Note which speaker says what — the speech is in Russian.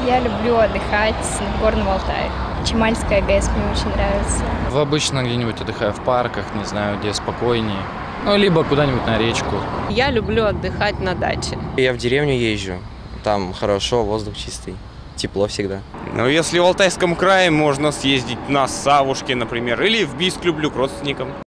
Speaker 1: Я люблю отдыхать в Горном Алтае. Чемальская ГЭС мне очень нравится.
Speaker 2: Обычно где-нибудь отдыхаю в парках, не знаю, где спокойнее. Ну, либо куда-нибудь на речку.
Speaker 3: Я люблю отдыхать на даче.
Speaker 4: Я в деревню езжу, там хорошо, воздух чистый, тепло всегда.
Speaker 5: Но если в Алтайском крае, можно съездить на Савушке, например, или в Бийск люблю к родственникам.